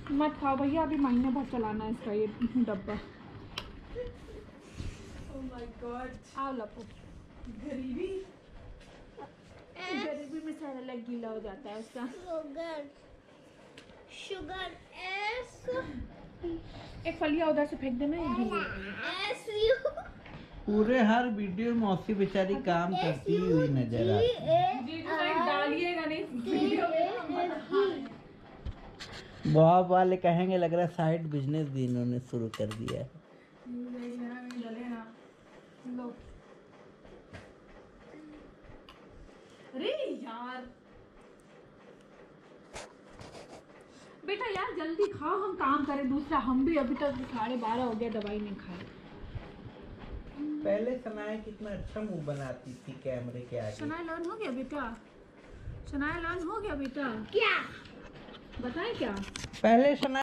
मत खाओ भैया, अभी महीने भर चलाना है इसका ये डब्बा। Oh my god. आओ लप्पू। गरीबी में सारा लग गीला हो जाता है उसका। शुगर एस एक फलिया उधर से फेंक देना। एस यू पूरे हर वीडियो में मौसी बेचारी काम करती हुई नजर आती है। डालिएगा नहीं वीडियो में। बहुत वाले कहेंगे लग रहा है साइड बिजनेस भी इन्होंने शुरू कर दिया है। अरे यार बेटा यार जल्दी खाओ, हम काम करें दूसरा। हम भी अभी तक 12:30 हो गया, दवाई नहीं खाई। पहले सनाया कितना अच्छा मुंह बनाती थी कैमरे के आगे। शनाया लर्न हो गया बेटा? शनाया लर्न हो गया बेटा? क्या बताएं क्या? पहले सनाया